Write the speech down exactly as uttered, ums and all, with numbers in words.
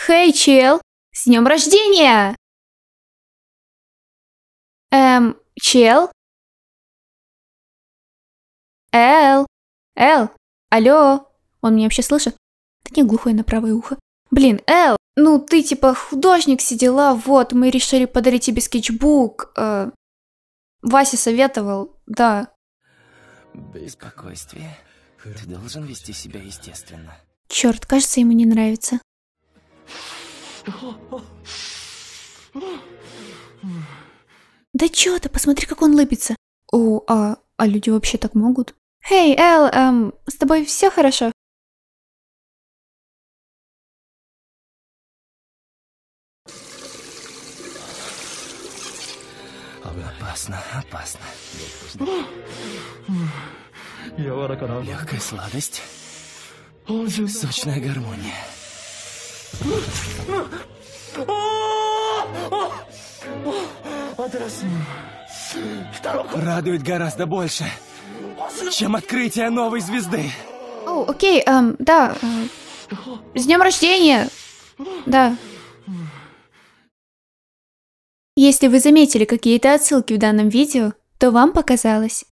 Хей, чел! С днем рождения! Эм, чел? Эл? Эл? Алло? Он меня вообще слышит? Да не, глухой на правое ухо. Блин, Эл, ну ты типа художник, все дела, вот, мы решили подарить тебе скетчбук. Э, Вася советовал, да. Беспокойствие. Ты должен вести себя естественно. Черт, кажется, ему не нравится. Да чё ты, посмотри, как он лыбится. О, а, а люди вообще так могут? Хей, Эл, эм, с тобой все хорошо? Опасно, опасно. Легкая сладость. Сочная гармония. Радует гораздо больше, чем открытие новой звезды. О, окей, эм, да. Э, с днем рождения! Да. Если вы заметили какие-то отсылки в данном видео, то вам показалось.